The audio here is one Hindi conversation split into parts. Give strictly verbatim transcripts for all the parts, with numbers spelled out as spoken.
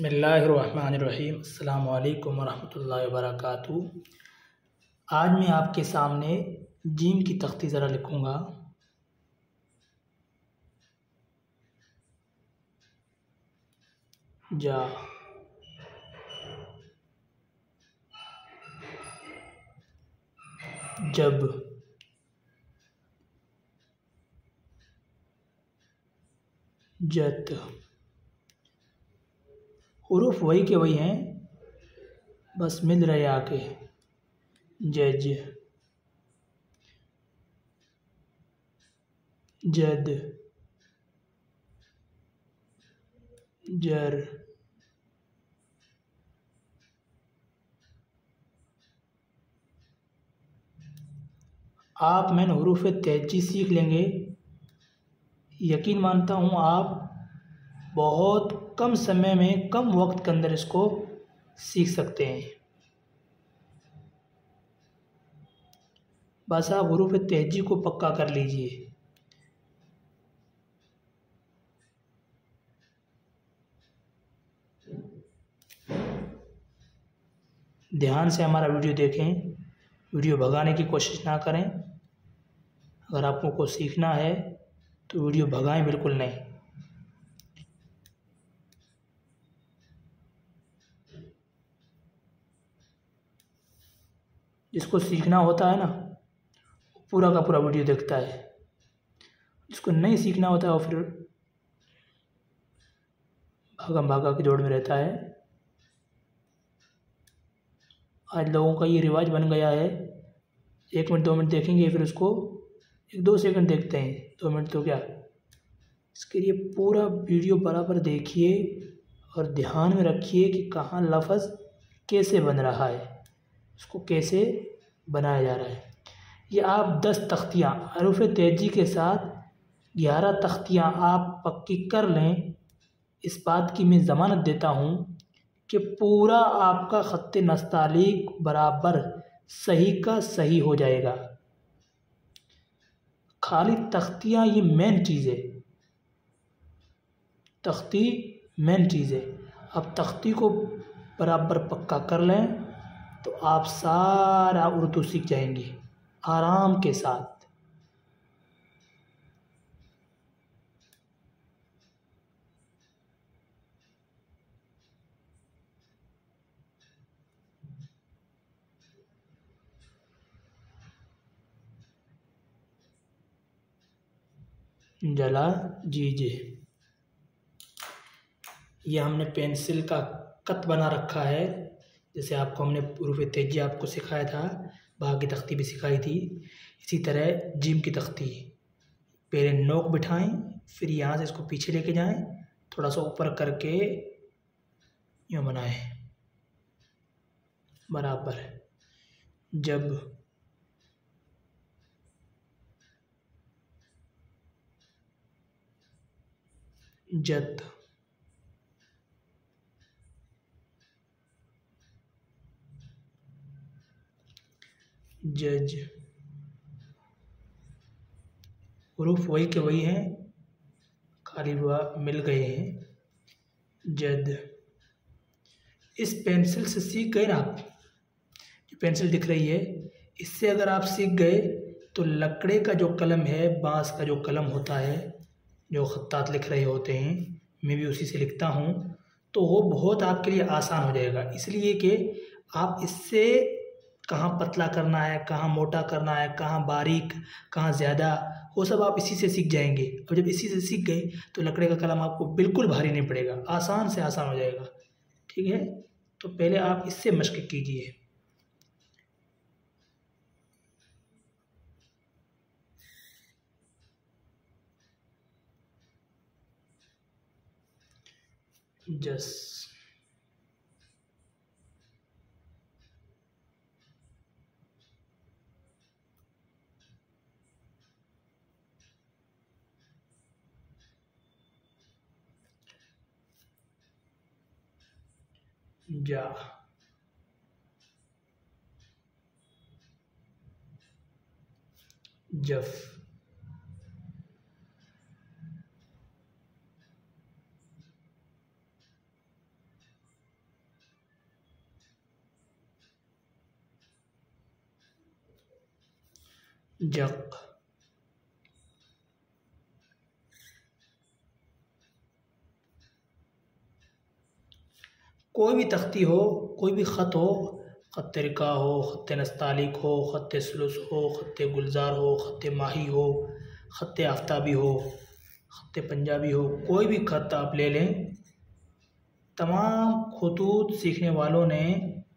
बिस्मिल्लाहिर्रहमानिर्रहीम। अस्सलामु अलैकुम वरहमतुल्लाहि वबरकातुहू। आज मैं आपके सामने जीम की तख्ती ज़रा लिखूँगा। जा जब जत हुरूफ वही के वही हैं, बस मिल रहे आके। जज जद जर आप मैंने हुरूफ तेजी सीख लेंगे। यकीन मानता हूँ आप बहुत कम समय में कम वक्त के अंदर इसको सीख सकते हैं। बस आप हुरूफ तेजी को पक्का कर लीजिए। ध्यान से हमारा वीडियो देखें, वीडियो भगाने की कोशिश ना करें। अगर आपको को सीखना है तो वीडियो भगाएं बिल्कुल नहीं। जिसको सीखना होता है ना, पूरा का पूरा वीडियो देखता है। जिसको नहीं सीखना होता है वो फिर भागम भागा की दौड़ में रहता है। आज लोगों का ये रिवाज बन गया है, एक मिनट दो मिनट देखेंगे, फिर उसको एक दो सेकंड देखते हैं। दो मिनट तो क्या, इसके लिए पूरा वीडियो बराबर देखिए और ध्यान में रखिए कि कहाँ लफ्ज़ कैसे बन रहा है, उसको कैसे बनाया जा रहा है। ये आप दस तख्तियाँ हरूफ तेजी के साथ ग्यारह तख्तियाँ आप पक्की कर लें। इस बात की मैं ज़मानत देता हूँ कि पूरा आपका ख़त्ते नस्तालीक बराबर सही का सही हो जाएगा। खाली तख्तियाँ ये मेन चीज़ है, तख्ती मेन चीज़ है। अब तख्ती को बराबर पक्का कर लें तो आप सारा उर्दू सीख जाएंगे आराम के साथ। जला जीजे, यह हमने पेंसिल का कत बना रखा है। जैसे आपको हमने हुरूफ तेजी आपको सिखाया था, बाग की तख्ती भी सिखाई थी, इसी तरह जीम की तख्ती। पहले नोक बिठाएं, फिर यहाँ से इसको पीछे लेके जाएं, थोड़ा सा ऊपर करके यूँ बनाएं बराबर। जब जत जज हुरूफ वही के वही हैं, खाली वह मिल गए हैं। जद इस पेंसिल से सीख गए ना आप, जो पेंसिल दिख रही है, इससे अगर आप सीख गए तो लकड़े का जो कलम है, बांस का जो कलम होता है, जो खत्तात लिख रहे होते हैं, मैं भी उसी से लिखता हूँ, तो वो बहुत आपके लिए आसान हो जाएगा। इसलिए कि आप इससे कहाँ पतला करना है, कहाँ मोटा करना है, कहाँ बारीक, कहाँ ज़्यादा, वो सब आप इसी से सीख जाएंगे। और जब इसी से सीख गए तो लकड़े का कलम आपको बिल्कुल भारी नहीं पड़ेगा, आसान से आसान हो जाएगा। ठीक है, तो पहले आप इससे मश्क कीजिए। जस जा जफ जक। कोई भी तख्ती हो, कोई भी ख़त हो, ख़त रिका हो, ख़त नस्तालिक हो, ख़त सुलुस हो, ख़त गुलजार हो, ख़त माही हो, ख़त आफ्ताबी हो, ख़त पंजाबी हो, कोई भी ख़त आप ले लें, तमाम खतूत सीखने वालों ने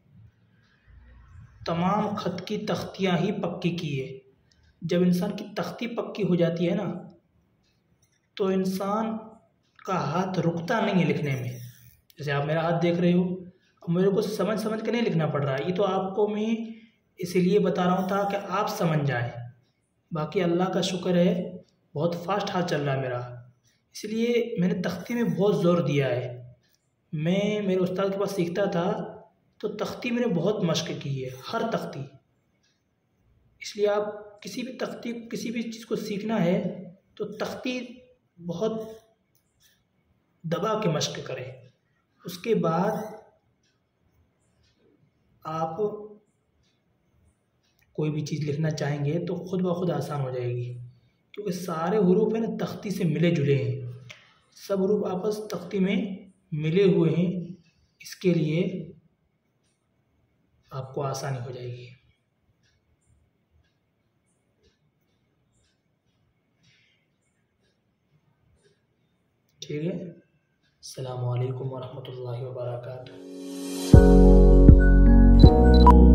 तमाम ख़त की तख्तियाँ ही पक्की की है। जब इंसान की तख्ती पक्की हो जाती है ना, तो इंसान का हाथ रुकता नहीं है लिखने में। जैसे आप मेरा हाथ देख रहे हो, अब मेरे को समझ समझ के नहीं लिखना पड़ रहा है, ये तो आपको मैं इसीलिए बता रहा हूँ ताकि आप समझ जाएं। बाकी अल्लाह का शुक्र है, बहुत फास्ट हाथ चल रहा है मेरा, इसलिए मैंने तख्ती में बहुत ज़ोर दिया है। मैं मेरे उस्ताद के पास सीखता था तो तख्ती मैंने बहुत मश्क की है, हर तख्ती। इसलिए आप किसी भी तख्ती किसी भी चीज़ को सीखना है तो तख्ती बहुत दबा के मश्क करें। उसके बाद आप कोई भी चीज़ लिखना चाहेंगे तो खुद ब खुद आसान हो जाएगी, क्योंकि सारे हुरूफ है ना तख्ती से मिले जुले हैं, सब हुरूफ आपस तख्ती में मिले हुए हैं, इसके लिए आपको आसानी हो जाएगी। ठीक है। अस्सलामु अलैकुम वरहमतुल्लाहि वबरकातुहू।